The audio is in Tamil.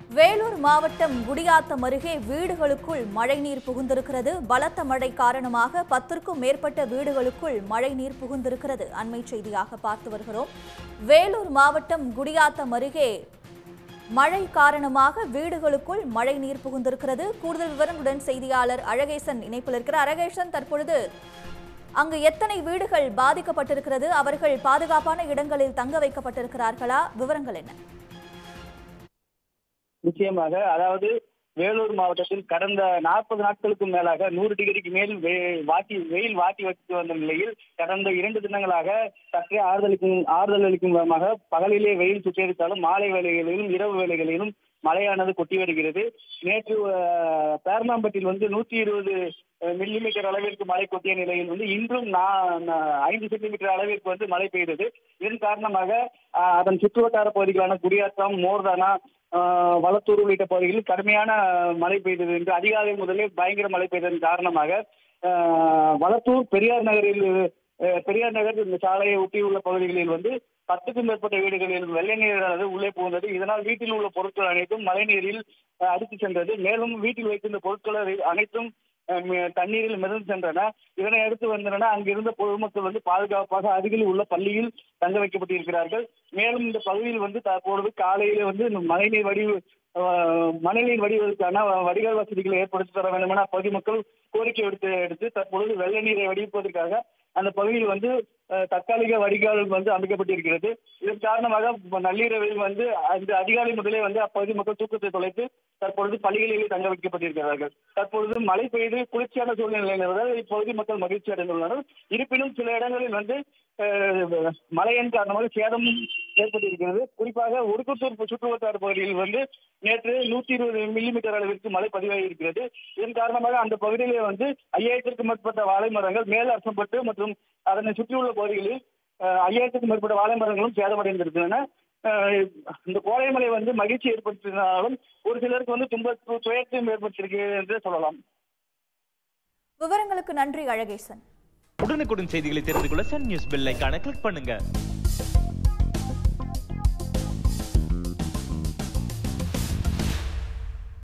வேலூர் மாவட்டம் குடியாத்தம் அருகே வீடுகளுக்குள் மழைநீர் புகுந்திருக்கிறது. பலத்த மழை காரணமாக 10க்கும் மேற்பட்ட வீடுகளுக்குள் மழைநீர் புகுந்திருக்கிறது. அண்மை செய்தியாக பார்த்து வருகிறோம். வேலூர் மாவட்டம் குடியாத்தம் அருகே மழை காரணமாக வீடுகளுக்குள் மழைநீர் புகுந்திருக்கிறது. கூடுதல் விவரங்களுடன் செய்தியாளர் அழகேசன் இணைப்பில் இருக்கிறார். அழகேசன், தற்பொழுது அங்கு எத்தனை வீடுகள் பாதிக்கப்பட்டிருக்கிறது? அவர்கள் பாதுகாப்பான இடங்களில் தங்க வைக்கப்பட்டிருக்கிறார்களா? விவரங்கள் என்ன? நிச்சயமாக, அதாவது வேலூர் மாவட்டத்தில் கடந்த 40 நாட்களுக்கும் மேலாக 100 டிகிரிக்கு மேல் வெயில் வாட்டி வைத்து வந்த நிலையில் கடந்த 2 தினங்களாக சற்றே ஆறுதல் அளிக்கும் விதமாக பகலிலே வெயில் சுட்டெரித்தாலும் மாலை வேளைகளிலும் இரவு வேளைகளிலும் மழையானது கொட்டி வருகிறது. நேற்று பேர்ணாம்பட்டில் 120 மில்லிமீட்டர் அளவிற்கு மழை கொட்டிய நிலையில் இன்றும் 5 சென்டிமீட்டர் அளவிற்கு மழை பெய்தது. இதன் காரணமாக அதன் சுற்றுவட்டார பகுதிகளான குடியாத்தம், மோர்தானா, வளத்தூர் உள்ளிட்ட பகுதிகளில் கடுமையான மழை பெய்தது என்று அதிகாலை முதலே பயங்கர மழை பெய்ததன் காரணமாக வளத்தூர் பெரியார் நகர் இந்த சாலையை ஒட்டியுள்ள பகுதிகளில் 10க்கும் மேற்பட்ட வீடுகளில் வெள்ள நீரானது உள்ளே புகுந்தது. இதனால் வீட்டில் உள்ள பொருட்கள் அனைத்தும் மழைநீரில் அடித்து சென்றது. மேலும் வீட்டில் வைத்திருந்த பொருட்கள் அனைத்தும் தண்ணீரில் மிதந்து சென்றன. இதனை அடுத்து அங்கிருந்த பொதுமக்கள் பாதுகாப்பாக அருகில் உள்ள பள்ளியில் தங்க வைக்கப்பட்டிருக்கிறார்கள். மேலும் இந்த பகுதியில் தற்பொழுது காலையிலே மழைநீர் வடிவதற்கான வடிகால் வசதிகளை ஏற்படுத்தி தர வேண்டும் என அப்பகுதி மக்கள் கோரிக்கை எடுத்து தற்பொழுது வெள்ள நீரை வடிப்பதற்காக அந்த பகுதியில் தற்காலிக வடிகால் அமைக்கப்பட்டிருக்கிறது. இதன் காரணமாக நள்ளிரவில் அந்த அதிகாலை முதலே அப்பகுதி மக்கள் தூக்கத்தை தொலைத்து தற்பொழுது பள்ளிகளிலே தங்க வைக்கப்பட்டிருக்கிறார்கள். தற்பொழுது மழை பெய்து குளிர்ச்சியான சூழ்நிலை நிலவுவதால் இப்பகுதி மக்கள் மகிழ்ச்சி அடைந்துள்ளனர். இருப்பினும் சில இடங்களில் மழையின் காரணமாக சேதமும் ஏற்பட்டிருக்கிறது. குறிப்பாக ஒடுக்குத்தூர் சுற்றுவட்டார பகுதியில் நேற்று 120 மில்லிமீட்டர் அளவிற்கு மழை பதிவாகியிருக்கிறது. இதன் காரணமாக அந்த பகுதியிலே 5000க்கும் மேற்பட்ட வாழை மரங்கள் மேல் அரசம்பட்டு மற்றும் அதனை சுற்றியுள்ள பகுதிகளில் 5000க்கும் மேற்பட்ட வாழை மரங்களும் சேதமடைந்திருக்கின்றன. இந்த கோடை மழை மகிழ்ச்சி ஏற்படுத்தினாலும் ஒரு சிலருக்கு துயரத்தையும் ஏற்படுத்தியிருக்கிறது என்று சொல்லலாம். விவரங்களுக்கு நன்றி அழகேசன். உடனுக்குடன் செய்திகளை தெரிந்து கொள்ள சன் நியூஸ் பெல் ஐகானை கிளிக் பண்ணுங்க.